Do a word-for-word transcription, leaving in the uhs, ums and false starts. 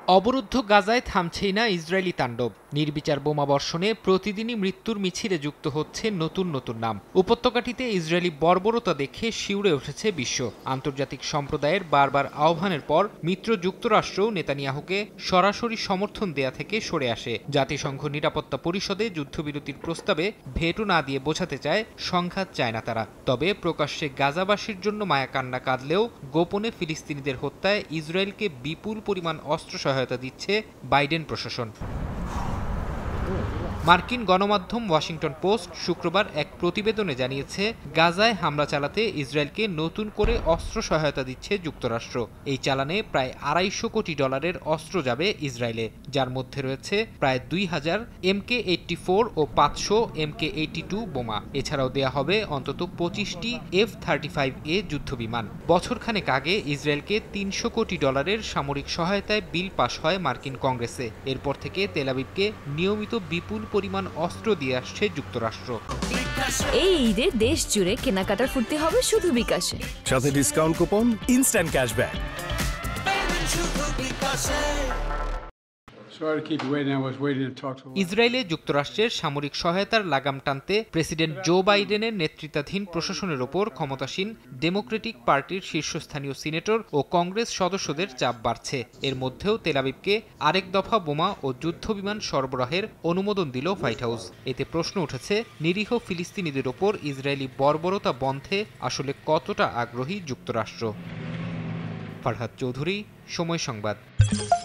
অবরুদ্ধ গাজায় থামছেই না ইসরায়েলি তাণ্ডব। নির্বিচার বোমাবর্ষণে প্রতিদিনই মৃত্যুর মিছিলে যুক্ত হচ্ছে নতুন নতুন নাম। উপত্যকাটিতে ইসরায়েলি বর্বরতা দেখে শিউরে উঠেছে বিশ্ব। আন্তর্জাতিক সম্প্রদায়ের বারবার আহ্বানের পর মিত্র যুক্তরাষ্ট্রও নেতানিয়াহুকে সরাসরি সমর্থন দেয়া থেকে সরে আসে। জাতিসংঘ নিরাপত্তা পরিষদে যুদ্ধবিরতির প্রস্তাবে ভেটো না দিয়ে বোঝাতে চায় সংঘাত চায় না তারা। তবে প্রকাশ্যে গাজাবাসীর জন্য মায়া কান্না কাঁদলেও গোপনে ফিলিস্তিনিদের হত্যায় ইসরায়েলকে বিপুল পরিমাণ অস্ত্র সহায়তা দিচ্ছে বাইডেন প্রশাসন। মার্কিন গণমাধ্যম ওয়াশিংটন পোস্ট শুক্রবার এক প্রতিবেদনে জানিয়েছে, গাজায় হামলা চালাতে ইসরায়েলকে নতুন করে অস্ত্র সহায়তা দিচ্ছে যুক্তরাষ্ট্র। এই চালানে প্রায় আড়াইশো কোটি ডলারের অস্ত্র যাবে ইসরায়েলে, যার মধ্যে রয়েছে প্রায় দুই হাজার এমকে এইটটি ফোর ও পাঁচশো এমকে এইটটি টু বোমা। এছাড়াও দেয়া হবে অন্তত পঁচিশটি এফ থার্টি ফাইভ এ যুদ্ধবিমান। বছরখানেক আগে ইসরায়েলকে তিনশো কোটি ডলারের সামরিক সহায়তায় বিল পাশ হয় মার্কিন কংগ্রেসে। এরপর থেকে তেল আবিবকে নিয়মিত বিপুল পরিমাণ অস্ত্র দিয়ে আসছে যুক্তরাষ্ট্র। এই ঈদে দেশ জুড়ে কেনাকাটার ফুর্তি হবে শুধু বিকাশে, সাথে ডিসকাউন্ট কুপন, ইনস্ট্যান্ট ক্যাশব্যাক। ইসরায়েলে যুক্তরাষ্ট্রের সামরিক সহায়তার লাগাম টানতে প্রেসিডেন্ট জো বাইডেনের নেতৃত্বাধীন প্রশাসনের ওপর ক্ষমতাসীন ডেমোক্রেটিক পার্টির শীর্ষস্থানীয় সিনেটর ও কংগ্রেস সদস্যদের চাপ বাড়ছে। এর মধ্যেও তেল আবিবকে আরেক দফা বোমা ও যুদ্ধবিমান সরবরাহের অনুমোদন দিল হোয়াইট হাউস। এতে প্রশ্ন উঠেছে, নিরীহ ফিলিস্তিনিদের ওপর ইসরায়েলি বর্বরতা বন্ধে আসলে কতটা আগ্রহী যুক্তরাষ্ট্র। ফারহাদ চৌধুরী, সময় সংবাদ।